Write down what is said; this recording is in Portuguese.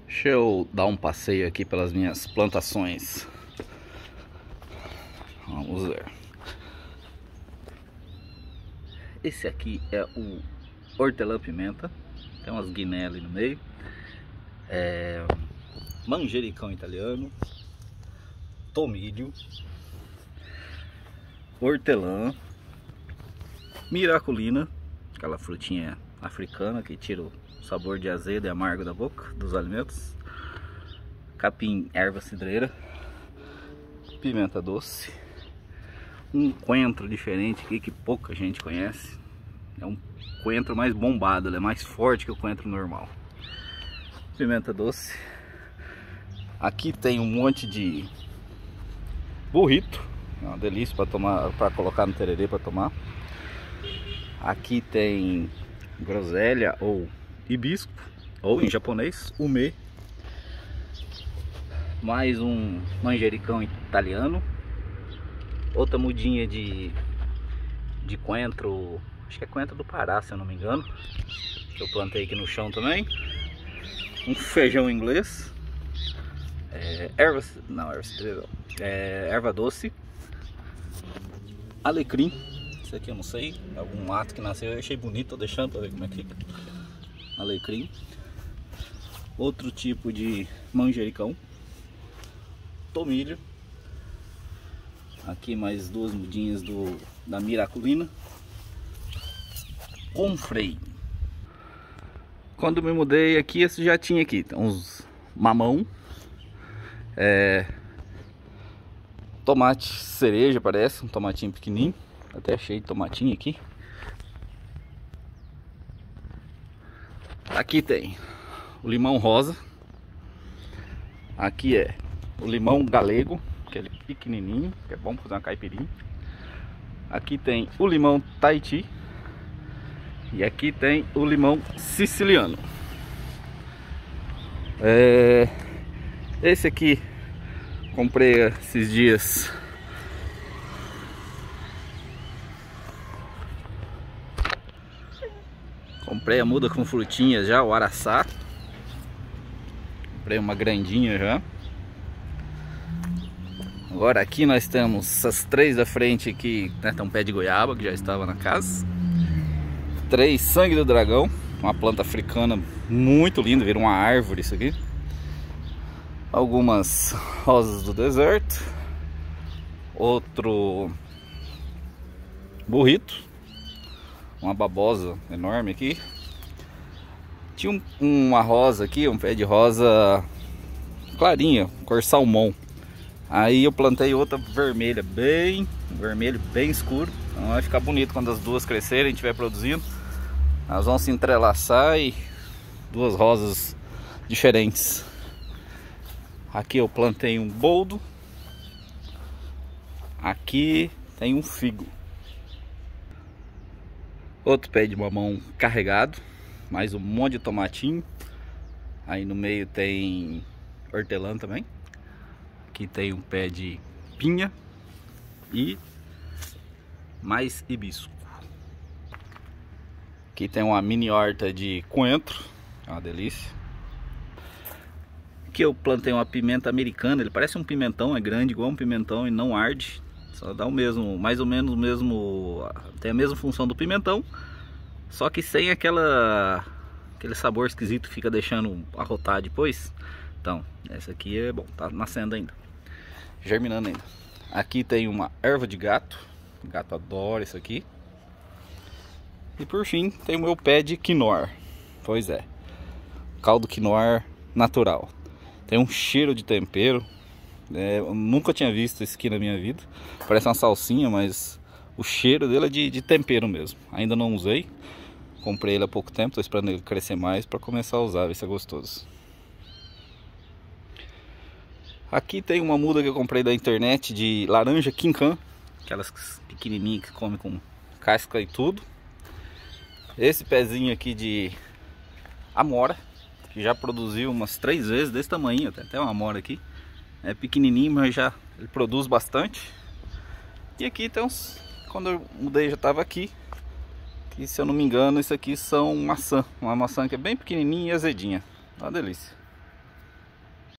Deixa eu dar um passeio aqui pelas minhas plantações. Vamos ver. Esse aqui é o hortelã-pimenta. Tem umas guiné ali no meio. Manjericão italiano. Tomilho. Hortelã. Miraculina, aquela frutinha africana que tira o sabor de azedo e amargo da boca dos alimentos. Capim, erva cidreira. Pimenta doce. Um coentro diferente aqui que pouca gente conhece. É um coentro mais bombado, ele é mais forte que o coentro normal. Pimenta doce. Aqui tem um monte de burrito, é uma delícia para tomar, para colocar no tererê para tomar. Aqui tem groselha ou hibisco, ou em japonês, ume. Mais um manjericão italiano. Outra mudinha de coentro, acho que é coentro do Pará, se eu não me engano, que eu plantei aqui no chão também. Um feijão inglês. Erva doce. Alecrim. Esse aqui eu não sei, algum mato que nasceu, eu achei bonito, tô deixando pra ver como é que fica. Alecrim. Outro tipo de manjericão. Tomilho. Aqui mais duas mudinhas da miraculina. Confrei. Quando me mudei aqui, esse já tinha aqui uns mamão. Tomate cereja, parece, um tomatinho pequenininho. Até cheio de tomatinho aqui. Aqui tem o limão rosa. Aqui é o limão galego, aquele pequenininho, que é bom para fazer uma caipirinha. Aqui tem o limão Tahiti. E aqui tem o limão siciliano. Esse aqui comprei esses dias. Comprei a muda com frutinhas já, o araçá. Comprei uma grandinha já. Agora aqui nós temos essas três da frente aqui, né, tem um pé de goiaba que já estava na casa. 3 sangue do dragão, uma planta africana muito linda, vira uma árvore isso aqui. Algumas rosas do deserto. Outro burrito. Uma babosa enorme aqui. Tinha uma rosa aqui, um pé de rosa clarinha, cor salmão. Aí eu plantei outra vermelha, bem vermelho, bem escuro. Então vai ficar bonito quando as duas crescerem e estiver produzindo. Elas vão se entrelaçar e duas rosas diferentes. Aqui eu plantei um boldo. Aqui tem um figo. Outro pé de mamão carregado. Mais um monte de tomatinho. Aí no meio tem hortelã também. Aqui tem um pé de pinha. E mais hibisco. Aqui tem uma mini horta de coentro. É uma delícia. Aqui eu plantei uma pimenta americana. Ele parece um pimentão, é grande igual um pimentão e não arde. Só dá o mesmo, mais ou menos o mesmo, tem a mesma função do pimentão, só que sem aquele sabor esquisito que fica deixando arrotar depois. Então, essa aqui é bom, tá nascendo ainda, germinando ainda. Aqui tem uma erva de gato, o gato adora isso aqui. E por fim, tem o meu pé de quinoa. Pois é, caldo quinoa natural. Tem um cheiro de tempero. Eu nunca tinha visto esse aqui na minha vida. Parece uma salsinha, mas o cheiro dele é de tempero mesmo. Ainda não usei. Comprei ele há pouco tempo, estou esperando ele crescer mais para começar a usar, ver se é gostoso. Aqui tem uma muda que eu comprei da internet de laranja quincan, aquelas pequenininhas que come com casca e tudo. Esse pezinho aqui de amora, que já produziu umas 3 vezes desse tamanho, tem até uma amora aqui. É pequenininho, mas já ele produz bastante. E aqui tem uns, quando eu mudei já estava aqui. E se eu não me engano, isso aqui são maçã. Uma maçã que é bem pequenininha e azedinha. Uma delícia.